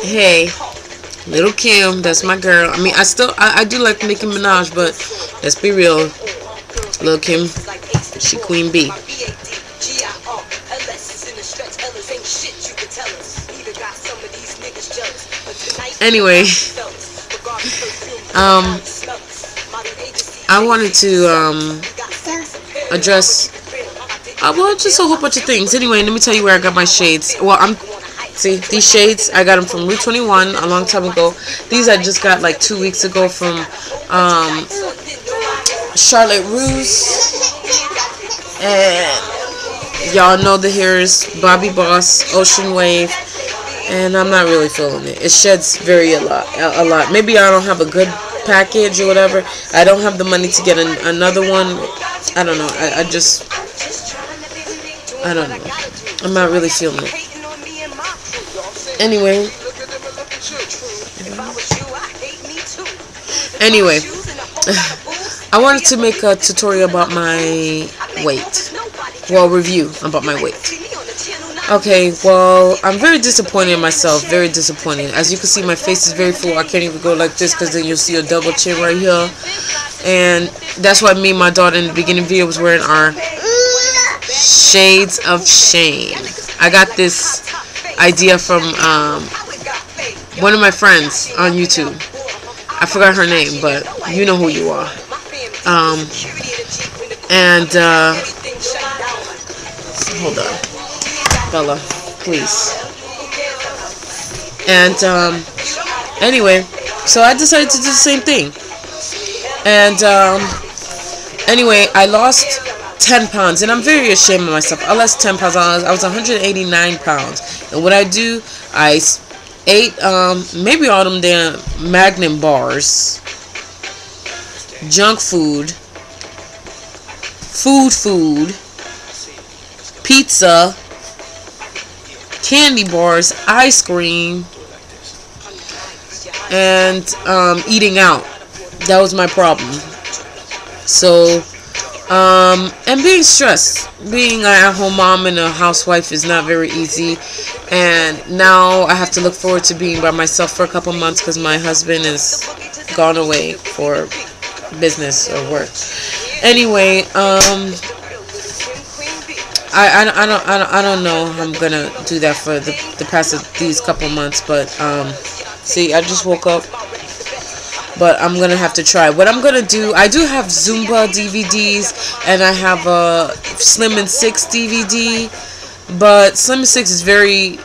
Hey, Little Kim, that's my girl. I mean, I do like Nicki Minaj, but let's be real, Little Kim, she Queen Bee. Anyway, um, I wanted to address well, just a whole bunch of things. Anyway, let me tell you where I got my shades. Well, see these shades. I got them from Route 21 a long time ago. These I just got like 2 weeks ago from Charlotte Russe, and y'all know the hairs, Bobbi Boss, Ocean Wave, and I'm not really feeling it. It sheds a lot. Maybe I don't have a good package or whatever. I don't have the money to get another one. I don't know. I don't know. I'm not really feeling it. Anyway, I wanted to make a tutorial about my weight. Well, review about my weight. Okay, well, I'm very disappointed in myself. Very disappointed. As you can see, my face is very full. I can't even go like this because then you'll see a double chin right here. And that's why me and my daughter in the beginning video was wearing our shades of shame. I got this idea from one of my friends on YouTube. I forgot her name, but you know who you are. Hold on, Bella, please. And anyway, so I decided to do the same thing. And anyway, I lost 10 pounds, and I'm very ashamed of myself. I lost 10 pounds. I was 189 pounds, and what I do, I ate maybe all them damn Magnum bars, junk food, pizza, candy bars, ice cream, and eating out. That was my problem. So and being stressed, being an at-home mom and a housewife is not very easy. And now I have to look forward to being by myself for a couple months because my husband is gone away for business or work. Anyway, I don't know how I'm gonna do that for the past of these couple months, but see, I just woke up. But I'm gonna have to try. What I'm gonna do, I do have Zumba DVDs, and I have a Slim and Six DVD. But Slim and Six is very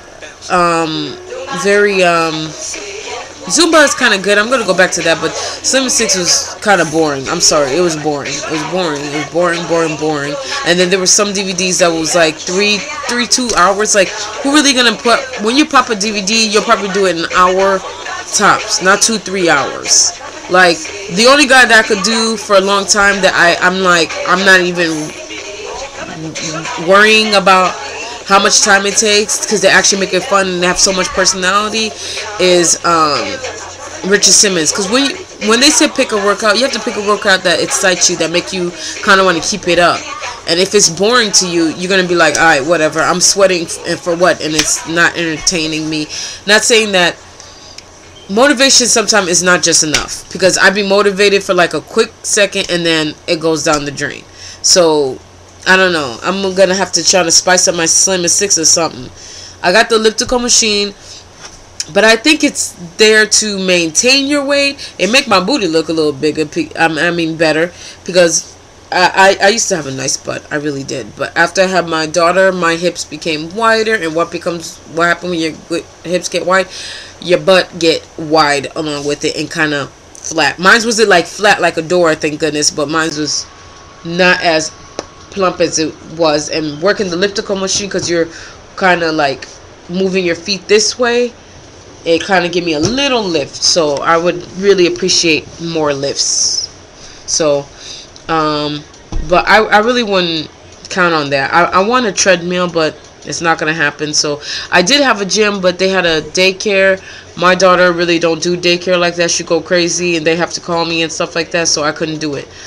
Zumba is kind of good. I'm gonna go back to that, but Slim and Six was kind of boring. I'm sorry, it was boring. It was boring. It was boring. And then there were some DVDs that was like 2 hours. Like, who really gonna put, when you pop a DVD, you'll probably do it in an hour tops, not 2-3 hours. Like, the only guy that I could do for a long time that I'm not even worrying about how much time it takes because they actually make it fun and they have so much personality is Richard Simmons. Because when they say pick a workout, you have to pick a workout that excites you, that make you kind of want to keep it up. And if it's boring to you, you're gonna be like, all right, whatever, I'm sweating and for what, and it's not entertaining me. Not saying that motivation sometimes is not just enough, because I be motivated for like a quick second and then it goes down the drain. So I don't know, I'm gonna have to try to spice up my Slim and Six or something. I got the elliptical machine, but I think it's there to maintain your weight. It make my booty look a little bigger, I mean better, because I used to have a nice butt. I really did. But after I had my daughter, my hips became wider. And what happens when your hips get wide? Your butt get wide along with it and kind of flat. Mine was like flat like a door, thank goodness. But mine was not as plump as it was. And working the elliptical machine, because you're kind of like moving your feet this way, it kind of gave me a little lift. So I would really appreciate more lifts. So but I really wouldn't count on that. I want a treadmill, but it's not gonna happen. So I did have a gym, but they had a daycare. My daughter really don't do daycare like that. She go crazy and they have to call me and stuff like that, so I couldn't do it.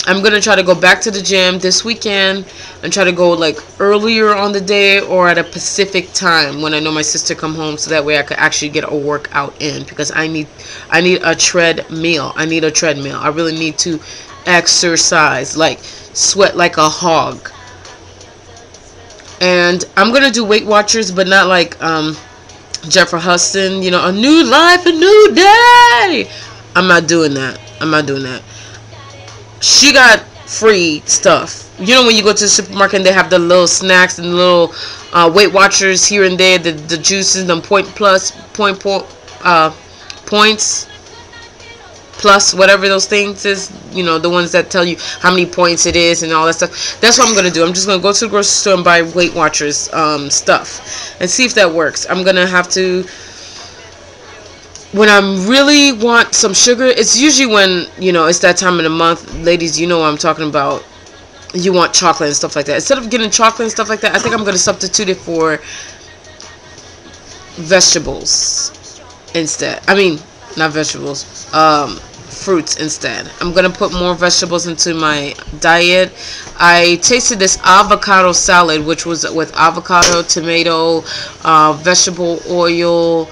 I'm gonna try to go back to the gym this weekend and try to go like earlier on the day or at a Pacific time when I know my sister come home, so that way I could actually get a workout in, because I need a treadmill. I need a treadmill. I really need to exercise, like sweat like a hog. And I'm gonna do Weight Watchers, but not like Jeffrey Huston, you know, a new life, a new day. I'm not doing that. I'm not doing that. She got free stuff. You know, when you go to the supermarket and they have the little snacks and the little Weight Watchers here and there, the juices, the points plus, whatever those things is, you know, the ones that tell you how many points it is and all that stuff. That's what I'm gonna do. I'm just gonna go to the grocery store and buy Weight Watchers stuff and see if that works. I'm gonna have to, when I really want some sugar, it's usually when, you know, it's that time of the month, ladies, you know what I'm talking about, you want chocolate and stuff like that. Instead of getting chocolate and stuff like that, I think I'm going to substitute it for vegetables instead. I mean, not vegetables, fruits instead. I'm going to put more vegetables into my diet. I tasted this avocado salad, which was with avocado, tomato, vegetable oil,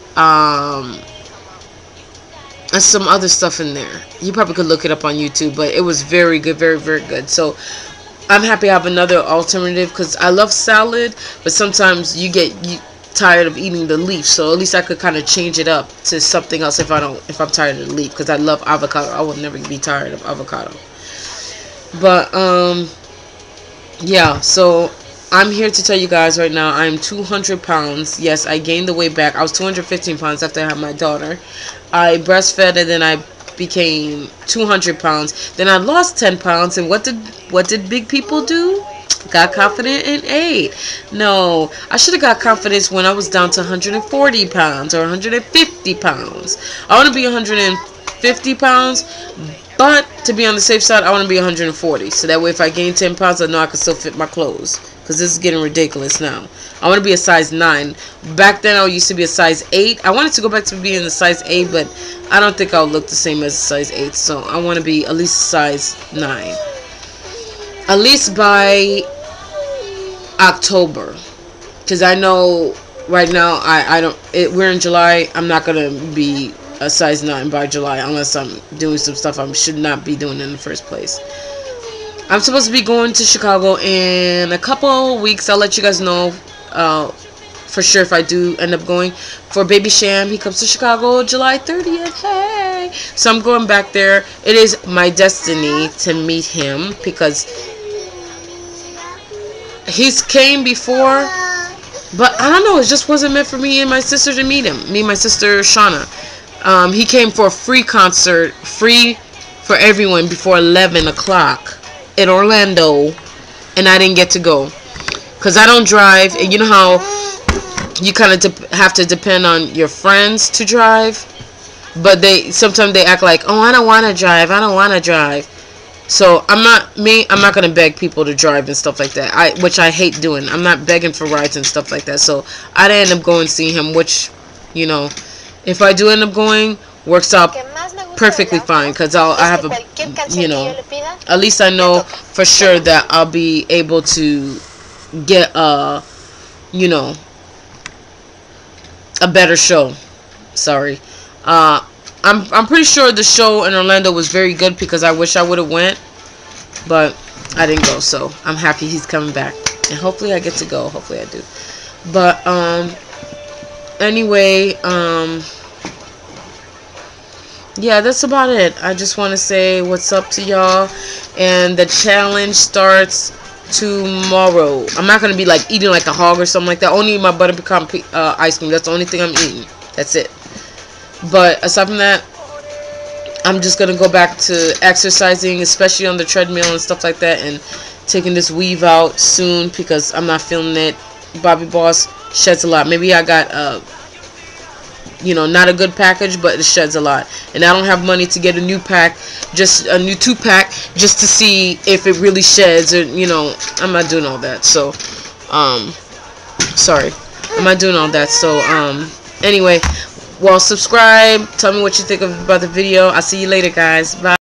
and some other stuff in there. You probably could look it up on YouTube, but it was very good, very, very good. So I'm happy I have another alternative, because I love salad, but sometimes you get tired of eating the leaf. So at least I could kind of change it up to something else if I'm tired of the leaf, because I love avocado. I will never be tired of avocado. But yeah, so I'm here to tell you guys right now, I'm 200 pounds. Yes, I gained the weight back. I was 215 pounds after I had my daughter. I breastfed and then I became 200 pounds. Then I lost 10 pounds. And what did big people do? Got confident and ate. No, I should have got confidence when I was down to 140 pounds or 150 pounds. I want to be 150 pounds. But to be on the safe side, I want to be 140. So that way if I gain 10 pounds, I know I can still fit my clothes. Because this is getting ridiculous now. I want to be a size 9. Back then, I used to be a size 8. I wanted to go back to being a size 8, but I don't think I'll look the same as a size 8. So I want to be at least size 9. At least by October. Because I know right now, we're in July. I'm not going to be a size 9 by July unless I'm doing some stuff I should not be doing in the first place. I'm supposed to be going to Chicago in a couple weeks. I'll let you guys know for sure if I do end up going. For Baby Sham, he comes to Chicago July 30th. Hey! So I'm going back there. It is my destiny to meet him because he's came before, but I don't know. It just wasn't meant for me and my sister to meet him. Me and my sister Shauna. He came for a free concert, free for everyone before 11 o'clock. In Orlando, and I didn't get to go because I don't drive, and you know how you kind of have to depend on your friends to drive, but sometimes they act like, oh, I don't want to drive, so I'm not gonna beg people to drive and stuff like that, which I hate doing. I'm not begging for rides and stuff like that, so I didn't end up going to see him, which, you know, if I do end up going, works out perfectly fine, because I have a, you know, at least I know for sure that I'll be able to get a, you know, a better show. Sorry, I'm pretty sure the show in Orlando was very good, because I wish I would have went, but I didn't go. So I'm happy he's coming back, and hopefully I get to go. Hopefully I do. But anyway, yeah, that's about it. I just want to say what's up to y'all, and the challenge starts tomorrow. I'm not going to be like eating like a hog or something like that. Only my butter pecan ice cream. That's the only thing I'm eating. That's it. But aside from that, I'm just going to go back to exercising, especially on the treadmill and stuff like that, and taking this weave out soon because I'm not feeling it. Bobbi Boss sheds a lot. Maybe I got you know, not a good package, but it sheds a lot, and I don't have money to get a new pack, just a new 2-pack, just to see if it really sheds, or, you know, I'm not doing all that. So sorry, I'm not doing all that. So anyway, well, subscribe, tell me what you think about the video. I'll see you later, guys. Bye.